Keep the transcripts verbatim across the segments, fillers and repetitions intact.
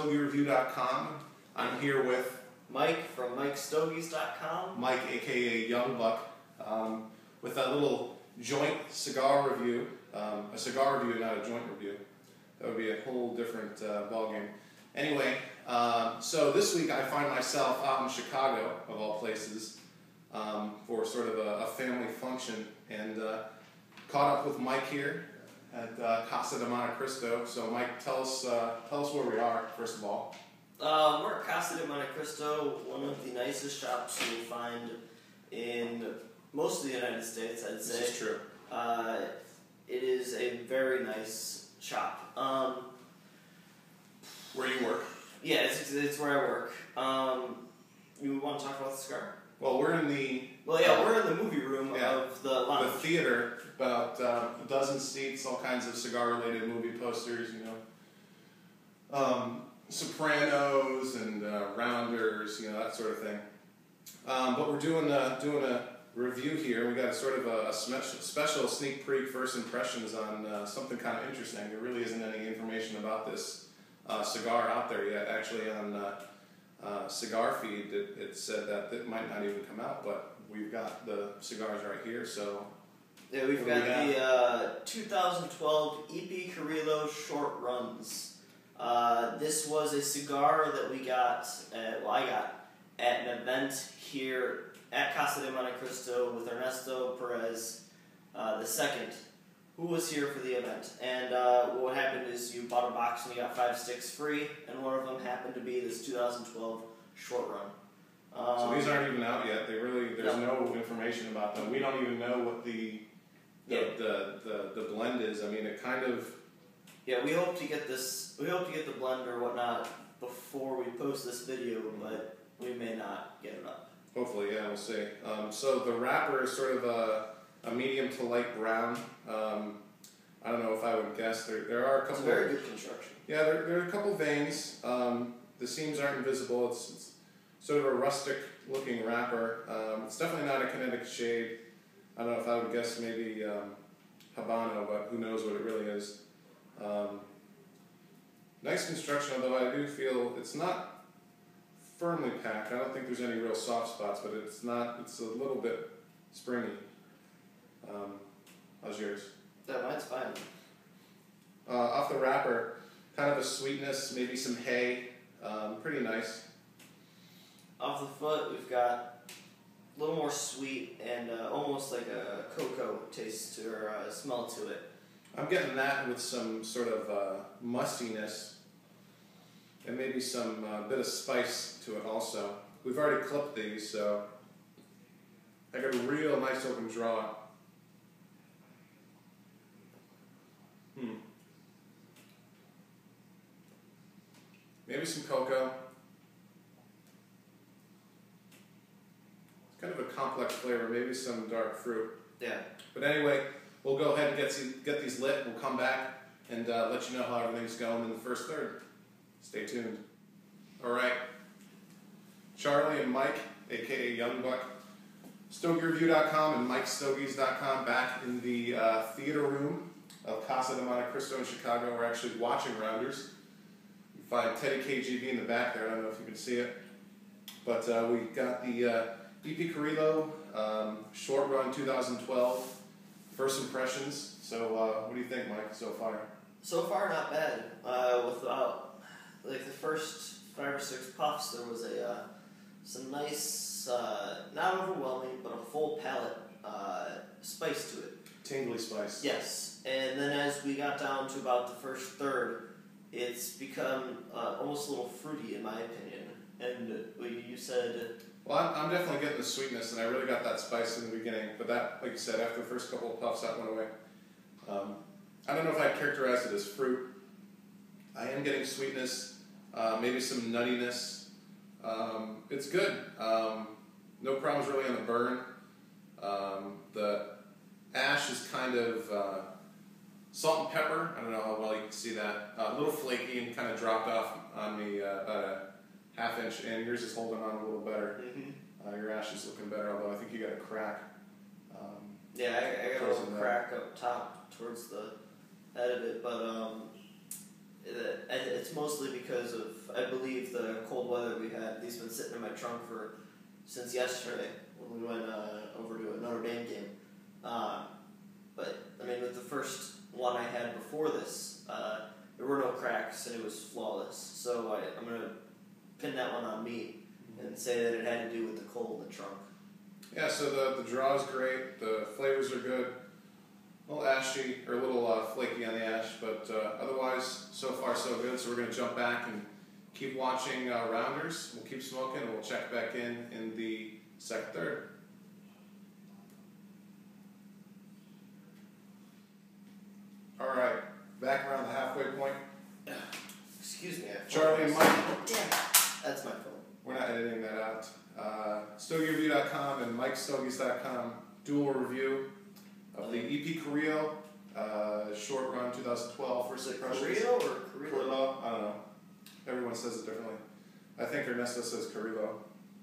Stogie Review dot com. I'm here with Mike from Mike Stogies dot com. Mike, aka Young Buck, um, with that little joint cigar review. Um, a cigar review, not a joint review. That would be a whole different uh, ballgame. Anyway, uh, so this week I find myself out in Chicago, of all places, um, for sort of a, a family function, and uh, caught up with Mike here at uh, Casa de Monte Cristo. So, Mike, tell us uh, tell us where we are, first of all. Um, we're at Casa de Monte Cristo, one of the nicest shops you'll find in most of the United States, I'd say. This is true. Uh, it is a very nice shop. Um, where you work? Yeah, it's, it's where I work. Um, you want to talk about the cigar? Well, we're in the... Well, yeah, uh, we're in the movie room yeah, of the lounge. The theater, about uh, a dozen seats, all kinds of cigar-related movie posters, you know. Um, Sopranos and uh, Rounders, you know, that sort of thing. Um, but we're doing a, doing a review here. We got a sort of a, a special, special sneak peek, first impressions on uh, something kind of interesting. There really isn't any information about this uh, cigar out there yet. Actually, on uh, uh, Cigar Feed, it, it said that it might not even come out, but we've got the cigars right here, so... Yeah, we've got we the uh, two thousand twelve E P Carrillo Short Runs. Uh, this was a cigar that we got, at, well I got, at an event here at Casa de Monte Cristo with Ernesto Perez uh, the second, who was here for the event. And uh, what happened is you bought a box and you got five sticks free, and one of them happened to be this two thousand twelve Short Run. Um, so these aren't even out yet. They really, there's no. no information about them. We don't even know what the the, yeah. the, the, the blend is. I mean, it kind of... Yeah, we hope to get this, we hope to get the blend or whatnot before we post this video, but we may not get it up. Hopefully, yeah, we'll see. Um, so the wrapper is sort of a, a medium to light brown. Um, I don't know if I would guess. There, there are a couple... It's a very good construction. Yeah, there, there are a couple veins. Um, the seams aren't invisible. It's, it's sort of a rustic looking wrapper. Um, it's definitely not a kinetic shade. I don't know if I would guess maybe um, Habano, but who knows what it really is. Um, nice construction, although I do feel it's not firmly packed. I don't think there's any real soft spots, but it's not, it's a little bit springy. Um, how's yours? Yeah, mine's fine. Uh, off the wrapper, kind of a sweetness, maybe some hay, um, pretty nice. Off the foot, we've got a little more sweet and uh, almost like a cocoa taste to, or uh, smell to it. I'm getting that with some sort of uh, mustiness and maybe some uh, bit of spice to it also. We've already clipped these, so I got a real nice open draw. Hmm. Maybe some cocoa. It's kind of a complex flavor, maybe some dark fruit. Yeah. But anyway, we'll go ahead and get, get these lit. We'll come back and uh, let you know how everything's going in the first third. Stay tuned. All right. Charlie and Mike, a k a. Young Buck, Stogie Review dot com and Mike Stogies dot com back in the uh, theater room of Casa de Monte Cristo in Chicago. We're actually watching Rounders. You find Teddy K G B in the back there. I don't know if you can see it. But uh, we got the uh, E P Carrillo um, Short Run two thousand twelve. First impressions. So, uh, what do you think, Mike, so far? So far, not bad. Uh, with about, like, the first five or six puffs, there was a, uh, some nice, uh, not overwhelming, but a full palate uh, spice to it. Tingly spice. Yes. And then as we got down to about the first third, it's become uh, almost a little fruity, in my opinion. And uh, you said... Well, I'm, I'm definitely getting the sweetness, and I really got that spice in the beginning. But that, like you said, after the first couple of puffs, that went away. Um, I don't know if I'd characterize it as fruit. I am getting sweetness, uh, maybe some nuttiness. Um, it's good. Um, no problems really on the burn. Um, the ash is kind of uh, salt and pepper. I don't know how well you can see that. Uh, a little flaky and kind of dropped off on me uh, about a half inch in. Yours is holding on a little better. Mm-hmm. uh, your ash is looking better, although I think you got a crack. Um, yeah, I, I got a little crack up top towards the head of it, but um, it, it's mostly because of, I believe, the cold weather we had. These have been sitting in my trunk for since yesterday when we went uh, over to a Notre Dame game. Uh, but, I mean, with the first one I had before this, uh, there were no cracks and it was flawless. So I, I'm going to pin that one on me and say that it had to do with the cold in the trunk. Yeah, so the, the draw is great, the flavors are good, a little ashy, or a little uh, flaky on the ash, but uh, otherwise, so far so good. So we're going to jump back and keep watching uh, Rounders. We'll keep smoking, and we'll check back in in the second third. All right, back around the halfway point. Excuse me. I Charlie and Mike. Yeah, that's my phone. We're not editing that out. Uh, Stogie Review dot com and Mike Stogies dot com dual review of the E P Carrillo uh, Short Run twenty twelve First Impressions. Carrillo or Carrillo? Carrillo? I don't know. Everyone says it differently. I think Ernesto says Carrillo.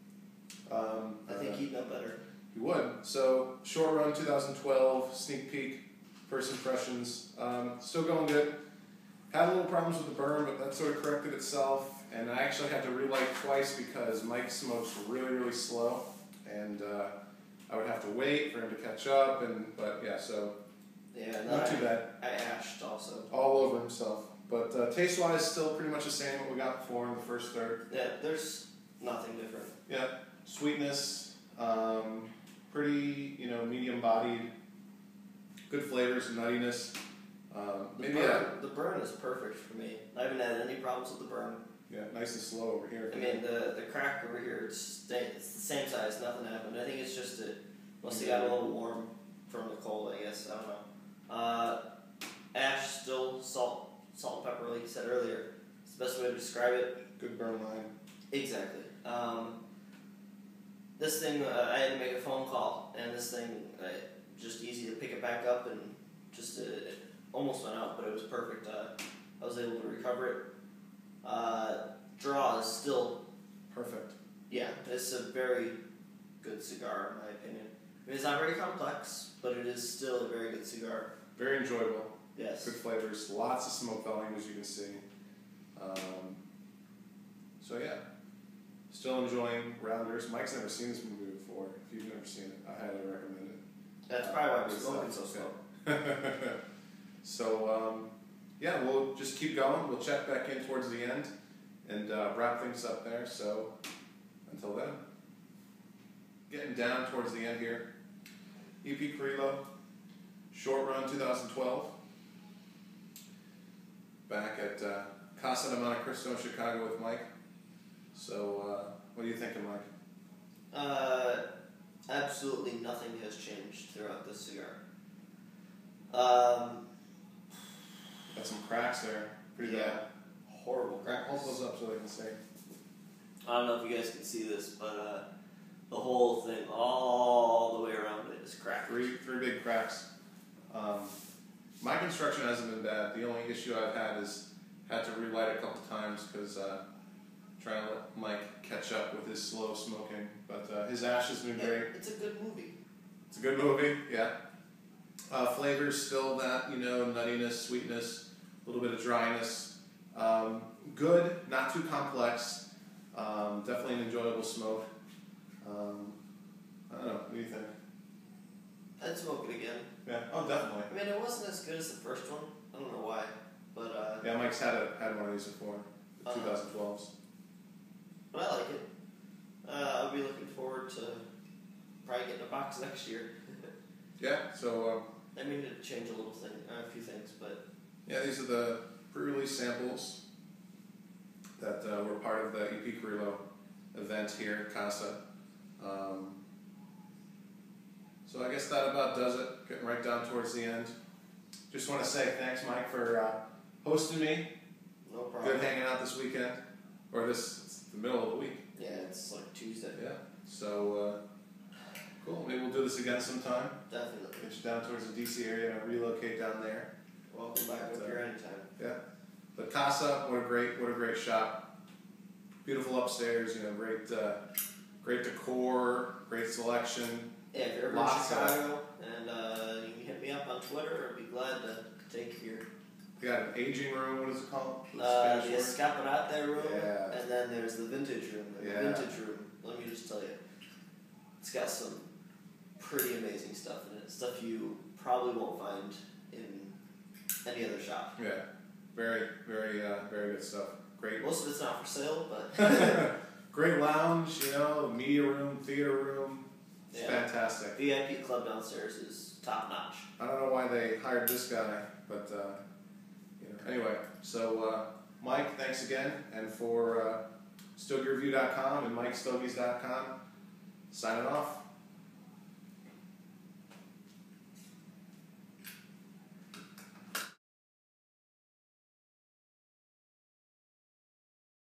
Um, I think uh, he'd know better. He would. So, Short Run twenty twelve, sneak peek, first impressions. Um, still going good. Had a little problems with the burn, but that sort of corrected itself. And I actually had to relight twice because Mike smokes really, really slow. And uh, I would have to wait for him to catch up. And But yeah, so yeah, not too I, bad. I ashed also. All over himself. But uh, taste-wise, still pretty much the same what we got before in the first third. Yeah, there's nothing different. Yeah, sweetness, um, pretty, you know, medium-bodied, good flavors and nuttiness. Um, The, maybe burn, a, the burn is perfect for me. I haven't had any problems with the burn. yeah, nice and slow over here. I mean, the the crack over here, it's, stay, it's the same size, nothing happened. I think it's just that must have got a little warm from the cold, I guess. I don't know. Uh, ash, still salt, salt and pepper, like you said earlier. It's the best way to describe it. Good burn line. Exactly. Um, this thing, uh, I had to make a phone call, and this thing, uh, just easy to pick it back up, and just uh, it almost went out, but it was perfect. Uh, I was able to recover it. Uh, draw is still Perfect. Yeah, it's a very good cigar, in my opinion. I mean, it's not very complex, but it is still a very good cigar. Very enjoyable. Yes. Good flavors. Lots of smoke volume, as you can see. Um, so yeah, still enjoying Rounders. Mike's never seen this movie before. If you've never seen it, I highly recommend it. That's probably why we're It's, smoking uh, so slow. So, um, yeah, we'll just keep going. We'll check back in towards the end and uh, wrap things up there. So, until then, getting down towards the end here. E P Carrillo, Short Run twenty twelve. Back at uh, Casa de Monte Cristo in Chicago with Mike. So, uh, what are you thinking, Mike? Uh, absolutely nothing has changed throughout this cigar. Um, Got some cracks there. Pretty yeah, bad. horrible cracks. Hold those up so they can see. I don't know if you guys can see this, but uh, the whole thing, all the way around it, is cracked. Three, three big cracks. Um, my construction hasn't been bad. The only issue I've had is had to relight a couple times because uh, trying to let Mike catch up with his slow smoking. But uh, his ash has been Yeah, great. it's a good movie. It's a good movie, yeah. Uh, flavors still that, you know, nuttiness, sweetness, a little bit of dryness. Um, good, not too complex. Um, definitely an enjoyable smoke. Um, I don't know. What do you think? I'd smoke it again. Yeah. Oh, definitely. I mean, it wasn't as good as the first one. I don't know why, but uh, Yeah, Mike's had a, had one of these before, the Uh, twenty twelves. but I like it. Uh, I'll be looking forward to probably getting a box next year. Yeah. So um, I mean, to change a little thing, uh, a few things, but yeah, these are the pre-release samples that uh, were part of the E P Carrillo event here at Casa. Um, so I guess that about does it. Getting right down towards the end. Just want to say thanks, Mike, for uh, hosting me. no problem. Good hanging out this weekend, or this it's the middle of the week. Yeah, it's like Tuesday. Yeah. So uh, cool. Maybe we'll do this again sometime. Definitely. Get you down towards the D C area and relocate down there. Welcome back But, up uh, here anytime. Yeah. But Casa, what a great, what a great shop. Beautiful upstairs. You know, great, uh, great decor, great selection. Yeah, if you're ever in Lots of- Chicago, and uh, you can hit me up on Twitter, I'd be glad to take your They got an aging room. What is it called? Uh, the escaparate room. Yeah. And then there's the vintage room. The yeah. vintage room. Let me just tell you, it's got some pretty amazing stuff in it. Stuff you probably won't find in any other shop. Yeah. Very, very, uh, very good stuff. Great. Most of it's not for sale, but great lounge. You know, media room, theater room. It's yeah. fantastic. V I P club downstairs is top notch. I don't know why they hired this guy, but uh, you know. Anyway, so uh, Mike, thanks again, and for uh, Stogie Review dot com and Mike Stogies dot com, signing off.